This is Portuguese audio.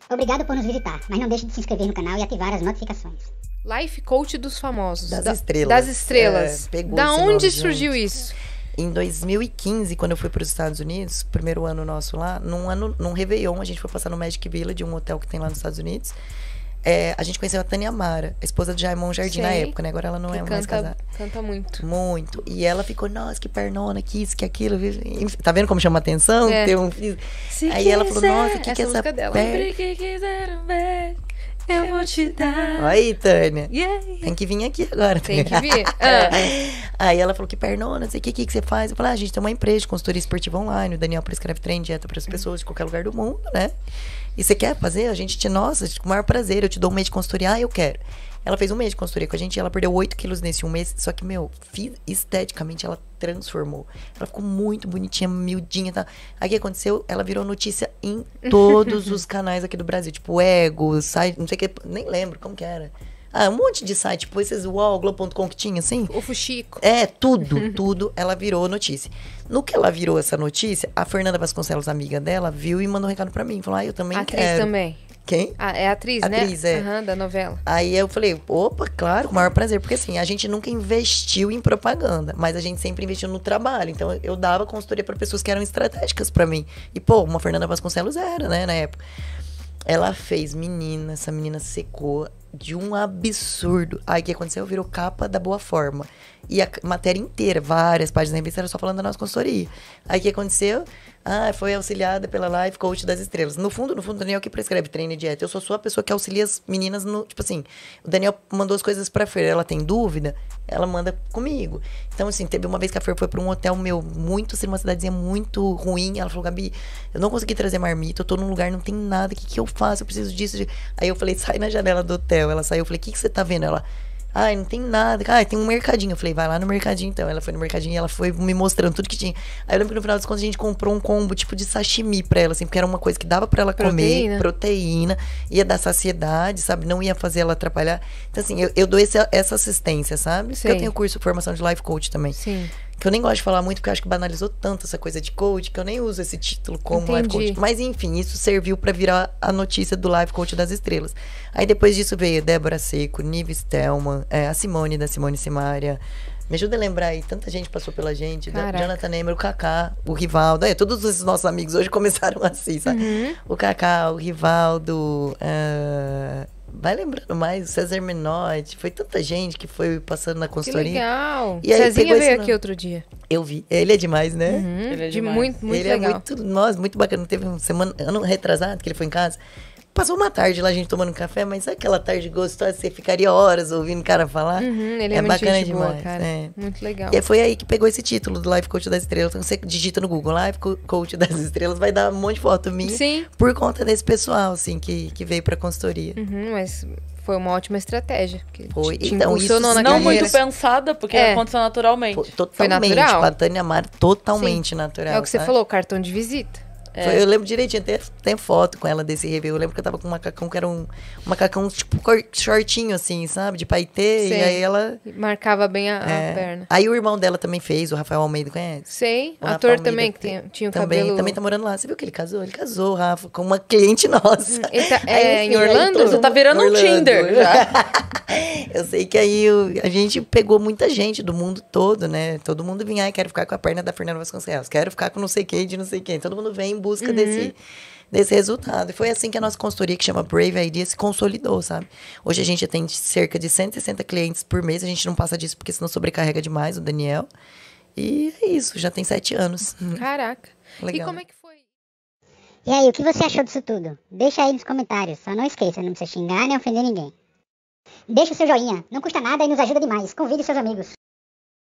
Obrigado por nos visitar, mas não deixe de se inscrever no canal e ativar as notificações. Life Coach dos famosos. Das estrelas. Das estrelas. Pegou Da esse onde nome, surgiu gente. isso? Em 2015, quando eu fui para os Estados Unidos, primeiro ano nosso lá, num Réveillon, a gente foi passar no Magic Village, um hotel que tem lá nos Estados Unidos. A gente conheceu a Tânia Amara, a esposa de Jaimon Jardim na época, né? Agora ela não é mais casada. Canta muito. Muito. E ela ficou, nossa, que pernona, que isso, que aquilo. Tá vendo como chama atenção? É. Aí ela falou, nossa, o que é essa música dela. perna? Que quiseram ver, eu vou te dar. Aí, Tânia. Yeah. Tem que vir aqui agora. Tem que vir. Aí ela falou que pernona, não sei o que você faz. Eu falei, a gente tem uma empresa de consultoria esportiva online. O Daniel prescreve treino, dieta para as pessoas de qualquer lugar do mundo, né? E você quer fazer? A gente nossa, com o maior prazer. Eu te dou um mês de consultoria. Eu quero. Ela fez um mês de consultoria com a gente e ela perdeu 8 quilos nesse um mês. Só que, esteticamente, ela transformou. Ela ficou muito bonitinha, miudinha e tal. Aí o que aconteceu? Ela virou notícia em todos os canais aqui do Brasil. Tipo, Ego, site, não sei o que, nem lembro como que era. Um monte de site, tipo esses UOL, Globo.com que tinha, assim. O Fuxico. Tudo, ela virou notícia. No que ela virou essa notícia, a Fernanda Vasconcelos, amiga dela, viu e mandou um recado pra mim. Falou, eu também Atriz quero. também. Quem? É atriz, né? Atriz, é. Aham, da novela. Aí eu falei, opa, claro, com o maior prazer. Porque assim, a gente nunca investiu em propaganda, mas a gente sempre investiu no trabalho. Então eu dava consultoria pra pessoas que eram estratégicas pra mim. E uma Fernanda Vasconcelos era, né, na época. Ela fez, essa menina secou de um absurdo. Aí o que aconteceu? Virou capa da Boa Forma. E a matéria inteira, várias páginas da revista, era só falando da nossa consultoria. Aí o que aconteceu? Foi auxiliada pela Life Coach das Estrelas. No fundo, o Daniel que prescreve treino e dieta. Eu sou a pessoa que auxilia as meninas no... Tipo assim, o Daniel mandou as coisas pra Fer. Ela tem dúvida, ela manda comigo. Então, assim, teve uma vez que a Fer foi pra um hotel uma cidadezinha muito ruim. Ela falou, Gabi, eu não consegui trazer marmita, eu tô num lugar, não tem nada, o que eu faço? Eu preciso disso. Aí eu falei, sai na janela do hotel. Ela saiu, eu falei, o que você tá vendo? Ela... não tem nada. Tem um mercadinho. Eu falei, vai lá no mercadinho então. Ela foi no mercadinho e ela foi me mostrando tudo que tinha. Aí eu lembro que no final das contas a gente comprou um combo tipo de sashimi pra ela, assim, porque era uma coisa que dava pra ela comer, proteína, ia dar saciedade, sabe? Não ia fazer ela atrapalhar. Então, assim, eu dou essa assistência, sabe? Porque eu tenho curso de formação de life coach também. Sim. Que eu nem gosto de falar muito, porque eu acho que banalizou tanto essa coisa de coach, que eu nem uso esse título como life coach. Mas, enfim, isso serviu pra virar a notícia do Life Coach das Estrelas. Aí, depois disso, veio Débora Seco, Nive Stelman, a Simone, da Simone Simaria. Me ajuda a lembrar aí, tanta gente passou pela gente. Jonathan Neymer, o Kaká, o Rivaldo. Todos esses nossos amigos hoje começaram assim, sabe? Uhum. O Kaká, o Rivaldo... Vai lembrando mais, o César Menotti, foi tanta gente que foi passando na consultoria. Que legal. E aí, Cezinha veio aqui outro dia. Eu vi. Ele é demais, né? Uhum. Ele é demais. Muito ele legal. É muito bacana. Teve uma semana, ano retrasado, que ele foi em casa. Passou uma tarde lá, a gente tomando café, mas sabe aquela tarde gostosa, você ficaria horas ouvindo o cara falar? Ele é muito bacana gente demais. Boa, cara. Muito legal. E foi aí que pegou esse título do Life Coach das Estrelas. Então você digita no Google, Life Coach das Estrelas, vai dar um monte de foto minha. Sim. Por conta desse pessoal, assim, que veio pra consultoria. Mas foi uma ótima estratégia. Foi. Então, isso não muito pensada, porque aconteceu naturalmente. Totalmente. Foi natural. A Tânia Amara, totalmente natural. É o que você falou, cartão de visita. Eu lembro direitinho, tem foto com ela desse review. Eu lembro que eu tava com um macacão que era um macacão tipo shortinho, assim, sabe? De paetê. E aí ela... Marcava bem a perna. Aí o irmão dela também fez, o Rafael Almeida, conhece? Sei, o ator também, que tinha o cabelo... Também tá morando lá. Você viu que ele casou? Ele casou, Rafa, com uma cliente nossa. Ele tá, em Orlando? Você tá virando um Tinder já. Eu sei que aí a gente pegou muita gente do mundo todo, né? Todo mundo vinha, quero ficar com a perna da Fernanda Vasconcelos, quero ficar com não sei quem, de não sei quem. Todo mundo vem em busca desse resultado. E foi assim que a nossa consultoria, que chama Brave Idea, se consolidou, sabe? Hoje a gente atende cerca de 160 clientes por mês. A gente não passa disso porque senão sobrecarrega demais o Daniel. E é isso, já tem 7 anos. Caraca. Legal. E como é que foi? E aí, o que você achou disso tudo? Deixa aí nos comentários. Só não esqueça, não precisa xingar nem ofender ninguém. Deixa o seu joinha, não custa nada e nos ajuda demais. Convide seus amigos.